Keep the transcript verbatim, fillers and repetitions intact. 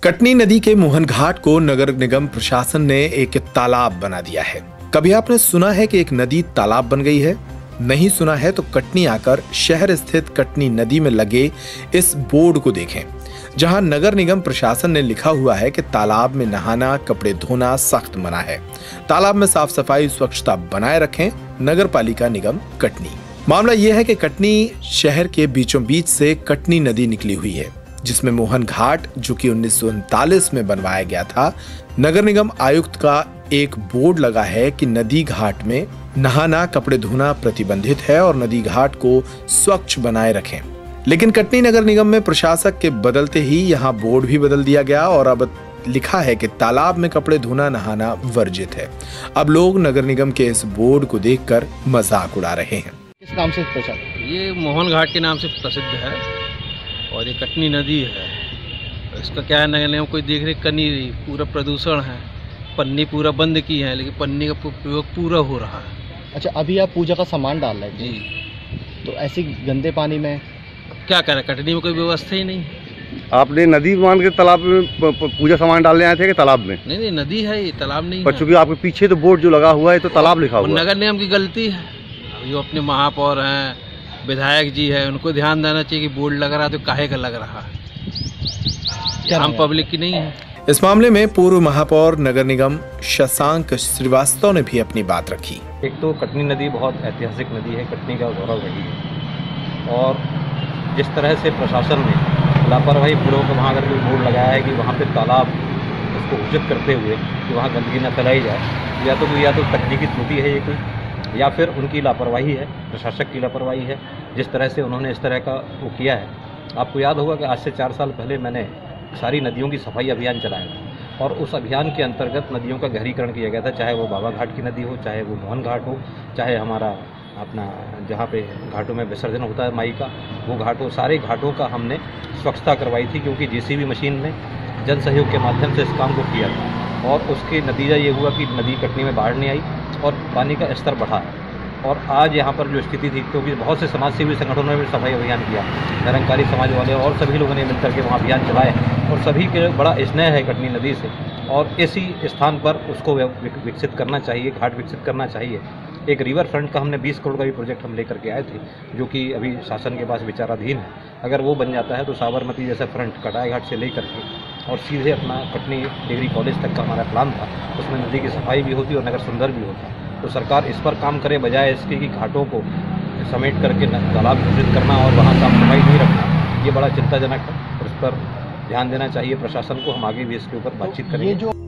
कटनी नदी के मोहन घाट को नगर निगम प्रशासन ने एक तालाब बना दिया है। कभी आपने सुना है कि एक नदी तालाब बन गई है? नहीं सुना है तो कटनी आकर शहर स्थित कटनी नदी में लगे इस बोर्ड को देखें, जहां नगर निगम प्रशासन ने लिखा हुआ है कि तालाब में नहाना, कपड़े धोना सख्त मना है। तालाब में साफ सफाई स्वच्छता बनाए रखें, नगर पालिका निगम कटनी। मामला यह है कि कटनी शहर के बीचों बीच से कटनी नदी निकली हुई है, जिसमें मोहन घाट, जो कि उन्नीस सौ उनतालीस में बनवाया गया था, नगर निगम आयुक्त का एक बोर्ड लगा है कि नदी घाट में नहाना, कपड़े धोना प्रतिबंधित है और नदी घाट को स्वच्छ बनाए रखें। लेकिन कटनी नगर निगम में प्रशासक के बदलते ही यहाँ बोर्ड भी बदल दिया गया और अब लिखा है कि तालाब में कपड़े धोना नहाना वर्जित है। अब लोग नगर निगम के इस बोर्ड को देखकर मजाक उड़ा रहे हैं। किस नाम से प्रसिद्ध? ये मोहन घाट के नाम से प्रसिद्ध है और ये कटनी नदी है। इसका क्या है, नगर निगम कोई देख रेख कर नहीं रही, पूरा प्रदूषण है, पन्नी पूरा बंद की है, लेकिन पन्नी का प्रयोग पूरा हो रहा है। अच्छा, अभी आप पूजा का सामान डाल रहे हैं जी, तो ऐसी गंदे पानी में क्या करें, कटनी में कोई व्यवस्था ही नहीं। आपने नदी मान के तालाब में पूजा सामान डालने आए थे कि तालाब में? नहीं नहीं, नदी है ये, तालाब नहीं पर चूंकि आपके पीछे तो बोर्ड जो लगा हुआ है तो तालाब लिखा हुआ है। नगर निगम की गलती है। जो अपने महापौर हैं, विधायक जी है, उनको ध्यान देना चाहिए कि बोर्ड लग रहा है तो काहे का लग रहा है, आम पब्लिक की नहीं है। इस मामले में पूर्व महापौर नगर निगम शशांक श्रीवास्तव ने भी अपनी बात रखी। एक तो कटनी नदी बहुत ऐतिहासिक नदी है, कटनी का गौरव रही है और जिस तरह से प्रशासन ने लापरवाही पूर्वक वहाँ अगर कोई बोर्ड लगाया है कि वहाँ पे तालाब उसको उचित करते हुए कि वहाँ गंदगी न फैलाई जाए, या तो या तो तकनीकी त्रुटि है ये कोई, या फिर उनकी लापरवाही है, प्रशासक की लापरवाही है जिस तरह से उन्होंने इस तरह का वो किया है। आपको याद होगा कि आज से चार साल पहले मैंने सारी नदियों की सफाई अभियान चलाया था और उस अभियान के अंतर्गत नदियों का गहरीकरण किया गया था, चाहे वो बाबा घाट की नदी हो, चाहे वो मोहन घाट हो, चाहे हमारा अपना जहाँ पे घाटों में विसर्जन होता है माई का वो घाट हो। सारे घाटों का हमने स्वच्छता करवाई थी, क्योंकि जेसीबी मशीन ने जन सहयोग के माध्यम से इस काम को किया था और उसके नतीजा ये हुआ कि नदी कटनी में बाढ़ नहीं आई और पानी का स्तर बढ़ा। और आज यहाँ पर जो स्थिति थी, क्योंकि बहुत से समाज सेवी संगठनों ने भी सफाई अभियान किया, निरंकारी समाज वाले और सभी लोगों ने मिलकर के वहाँ अभियान चलाए और सभी के बड़ा स्नेह है कटनी नदी से और इसी स्थान पर उसको विकसित करना चाहिए, घाट विकसित करना चाहिए। एक रिवर फ्रंट का हमने बीस करोड़ का भी प्रोजेक्ट हम लेकर के आए थे, जो कि अभी शासन के पास विचाराधीन है। अगर वो बन जाता है तो साबरमती जैसा फ्रंट कटाई घाट से लेकर के और सीधे अपना कटनी डिग्री कॉलेज तक का हमारा प्लान था, उसमें नदी की सफाई भी होती और नगर सुंदर भी होता। तो सरकार इस पर काम करे, बजाय इसके कि घाटों को समेट करके तालाब घोषित करना और वहाँ साफ सफाई नहीं रखना, ये बड़ा चिंताजनक है और इस पर ध्यान देना चाहिए प्रशासन को। हम आगे भी इसके ऊपर बातचीत करेंगे।